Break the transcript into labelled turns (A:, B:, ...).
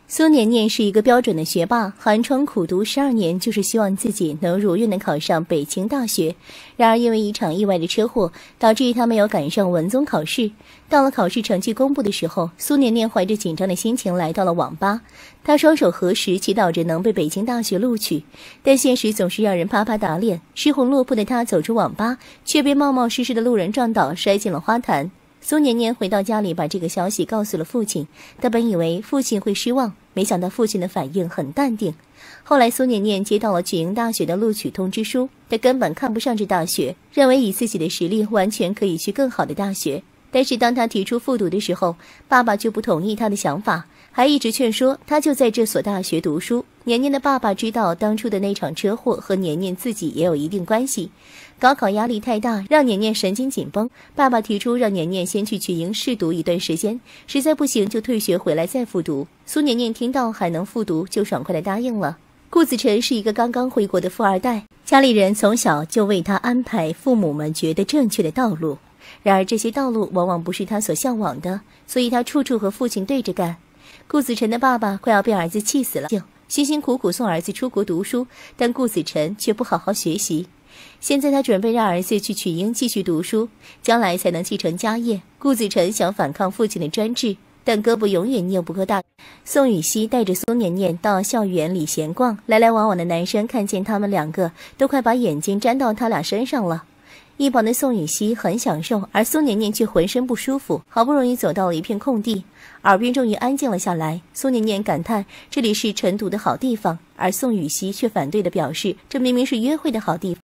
A: 苏年年是一个标准的学霸，寒窗苦读12年，就是希望自己能如愿地考上北京大学。然而，因为一场意外的车祸，导致他没有赶上文综考试。到了考试成绩公布的时候，苏年年怀着紧张的心情来到了网吧，他双手合十，祈祷着能被北京大学录取。但现实总是让人啪啪打脸，失魂落魄的他走出网吧，却被冒冒失失的路人撞倒，摔进了花坛。苏年年回到家里，把这个消息告诉了父亲。他本以为父亲会失望，没想到父亲的反应很淡定。后来苏年年接到了曲英大学的录取通知书，他根本看不上这大学，认为以自己的实力完全可以去更好的大学。但是当他提出复读的时候，爸爸就不同意他的想法，还一直劝说他就在这所大学读书。年年的爸爸知道当初的那场车祸和年年自己也有一定关系，高考压力太大，让年年神经紧绷。爸爸提出让年年先去曲英试读一段时间，实在不行就退学回来再复读。苏年年听到还能复读，就爽快地答应了。顾子晨是一个刚刚回国的富二代，家里人从小就为他安排父母们觉得正确的道路，然而这些道路往往不是他所向往的，所以他处处和父亲对着干。顾子晨的爸爸快要被儿子气死了，辛辛苦苦送儿子出国读书，但顾子晨却不好好学习。现在他准备让儿子去曲英继续读书，将来才能继承家业。顾子晨想反抗父亲的专制，但胳膊永远拧不够大。宋雨熙带着苏年年到校园里闲逛，来来往往的男生看见他们两个，都快把眼睛粘到他俩身上了。一旁的宋雨熙很享受，而苏年年却浑身不舒服。好不容易走到了一片空地，耳边终于安静了下来。苏年年感叹这里是晨读的好地方，而宋雨熙却反对地表示这明明是约会的好地方。